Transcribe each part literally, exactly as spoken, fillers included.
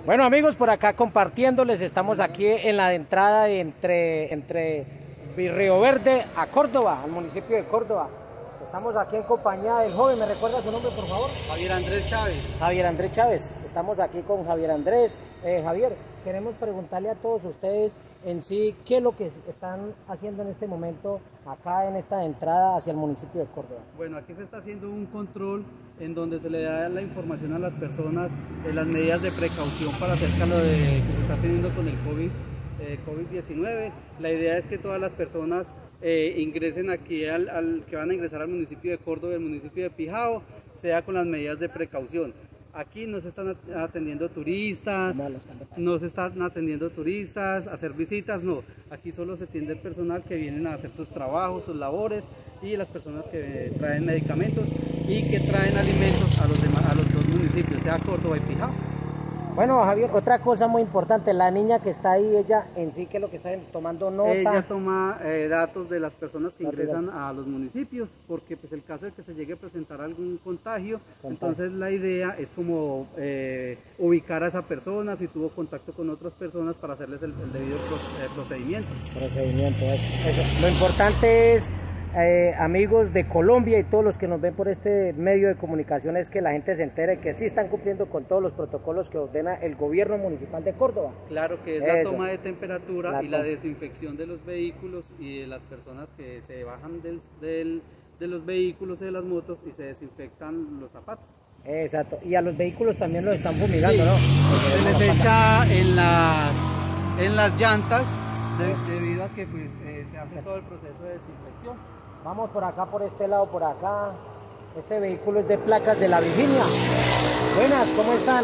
Bueno amigos, por acá compartiéndoles, estamos aquí en la entrada entre, entre Río Verde a Córdoba, al municipio de Córdoba. Estamos aquí en compañía del joven, ¿me recuerda su nombre por favor? Javier Andrés Chávez. Javier Andrés Chávez, estamos aquí con Javier Andrés. Eh, Javier, queremos preguntarle a todos ustedes en sí qué es lo que están haciendo en este momento acá en esta entrada hacia el municipio de Córdoba. Bueno, aquí se está haciendo un control en donde se le da la información a las personas de las medidas de precaución para acerca de lo de, que se está teniendo con el COVID. Eh, COVID diecinueve. La idea es que todas las personas eh, ingresen aquí, al, al, que van a ingresar al municipio de Córdoba y al municipio de Pijao, sea con las medidas de precaución. Aquí no se están atendiendo turistas, no se están atendiendo turistas, a hacer visitas, no. Aquí solo se atiende el personal que vienen a hacer sus trabajos, sus labores, y las personas que traen medicamentos y que traen alimentos a los, demás, a los dos municipios, sea Córdoba y Pijao. Bueno, Javier, otra cosa muy importante, la niña que está ahí, ella en sí, ¿qué es lo que está tomando nota? Ella toma eh, datos de las personas que ingresan a los municipios, porque pues el caso de que se llegue a presentar algún contagio, contagio. Entonces la idea es como eh, ubicar a esa persona, si tuvo contacto con otras personas, para hacerles el, el debido procedimiento. Procedimiento, eso, eso. Lo importante es... Eh, amigos de Colombia y todos los que nos ven por este medio de comunicación, es que la gente se entere que sí están cumpliendo con todos los protocolos que ordena el gobierno municipal de Córdoba. Claro, que es Eso. la toma de temperatura la y la desinfección de los vehículos y de las personas que se bajan del, del, de los vehículos y de las motos y se desinfectan los zapatos. Exacto, y a los vehículos también los están fumigando, sí. ¿No? Se les echa en las, en las llantas de, debido a que pues, eh, se hace todo el proceso de desinfección. Vamos por acá, por este lado, por acá. Este vehículo es de placas de la Virginia. Buenas, ¿cómo están?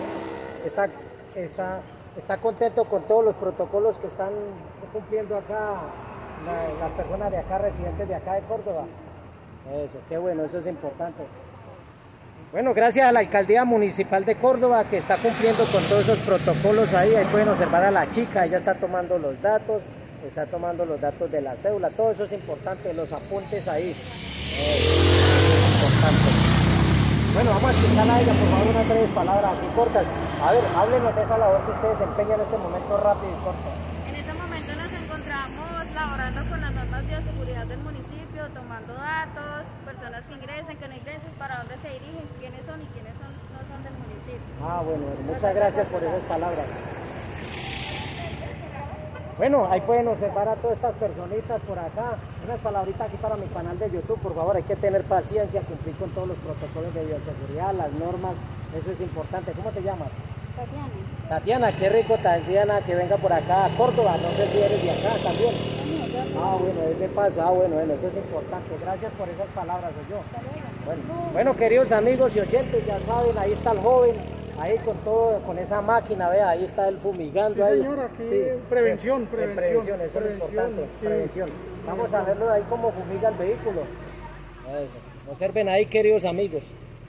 Está, está, está contento con todos los protocolos que están cumpliendo acá la, las personas de acá, residentes de acá de Córdoba. Eso, qué bueno, eso es importante. Bueno, gracias a la Alcaldía Municipal de Córdoba, que está cumpliendo con todos esos protocolos ahí. Ahí pueden observar a la chica, ella está tomando los datos, está tomando los datos de la cédula, todo eso es importante, los apuntes ahí. Eh, es importante. Bueno, vamos a escuchar a ella, por favor, unas breves palabras aquí cortas. A ver, háblenos de esa labor que ustedes desempeñan en este momento rápido y corto. En este momento nos encontramos laborando con las normas de bioseguridad del municipio, tomando datos, personas que ingresen, que no ingresen, para dónde se dirigen, quiénes son y quiénes son, no son del municipio. Ah, bueno, muchas gracias por esas palabras. Bueno, ahí pueden observar a todas estas personitas por acá. Unas palabritas aquí para mi canal de YouTube, por favor. Hay que tener paciencia, cumplir con todos los protocolos de bioseguridad, las normas, eso es importante. ¿Cómo te llamas? Tatiana. Tatiana, qué rico, Tatiana, que venga por acá a Córdoba. No sé si eres de acá también. Ah, bueno, es de paso. Ah, bueno, bueno, eso es importante. Gracias por esas palabras, soy yo. Bueno, bueno, queridos amigos y oyentes, ya saben, ahí está el joven. Ahí con todo, con esa máquina, vea, ahí está el fumigando. Sí, ahí. señor, aquí sí. prevención, prevención. Prevención, eso prevención, es importante, sí. prevención. Vamos a verlo ahí cómo fumiga el vehículo. Eso. Observen ahí, queridos amigos.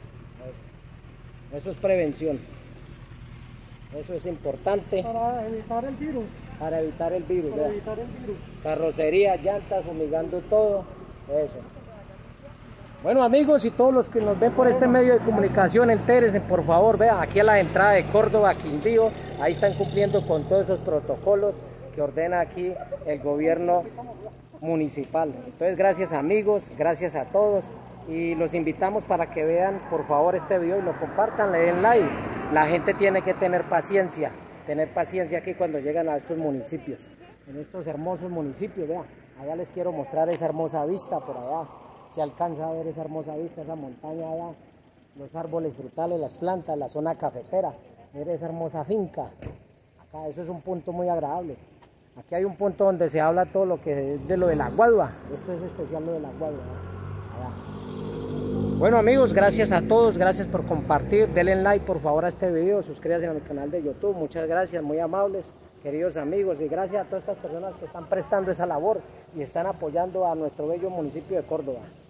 Eso es prevención. Eso es importante. Para evitar el virus. Para evitar el virus, Para vea. evitar el virus. Carrocería, llantas, fumigando todo. Eso. Bueno amigos y todos los que nos ven por este medio de comunicación, entérense por favor, vean aquí a la entrada de Córdoba, Quindío, ahí están cumpliendo con todos esos protocolos que ordena aquí el gobierno municipal. Entonces gracias amigos, gracias a todos y los invitamos para que vean por favor este video y lo compartan, le den like. La gente tiene que tener paciencia, tener paciencia aquí cuando llegan a estos municipios, en estos hermosos municipios, vean, allá les quiero mostrar esa hermosa vista por allá. Se alcanza a ver esa hermosa vista, esa montaña allá, los árboles frutales, las plantas, la zona cafetera, ver esa hermosa finca. Acá eso es un punto muy agradable. Aquí hay un punto donde se habla todo lo que es de lo de la guadua. Esto es especial lo de la guadua. Allá. Bueno amigos, gracias a todos, gracias por compartir, denle like por favor a este video, suscríbanse a mi canal de YouTube, muchas gracias, muy amables. Queridos amigos, y gracias a todas estas personas que están prestando esa labor y están apoyando a nuestro bello municipio de Córdoba.